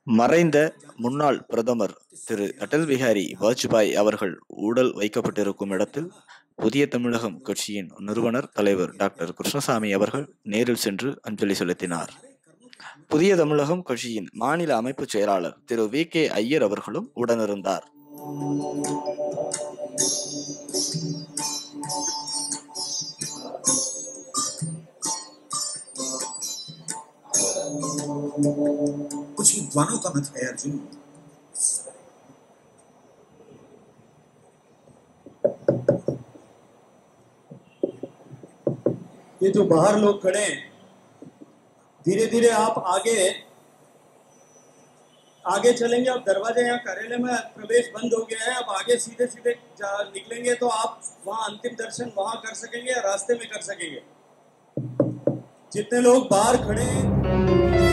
மறைந்த முன்னாள் பிரதமர் திரு அடல் பிஹாரி வாஜ்பாய் அவர்கள் உடல் வைக்கப்பட்டிருக்கும் இடத்தில் புதிய தமிழகம் கட்சியின் நிறுவனர் தலைவர் டாக்டர் கிருஷ்ணசாமி அவர்கள் நேரில் சென்று அஞ்சலி செலுத்தினார். புதிய தமிழகம் கட்சியின் மாநில அமைப்பு செயலாளர் திரு வி.கே. ஐயர் அவர்களும் உடனிருந்தார். कुछ विद्वानों का मत है अर्जुन, ये जो बाहर लोग खड़े हैं, धीरे धीरे आप आगे चलेंगे। अब दरवाजे यहाँ कार्यालय में प्रवेश बंद हो गया है, अब आगे सीधे सीधे निकलेंगे तो आप वहां अंतिम दर्शन वहां कर सकेंगे या रास्ते में कर सकेंगे। जितने लोग बाहर खड़े हैं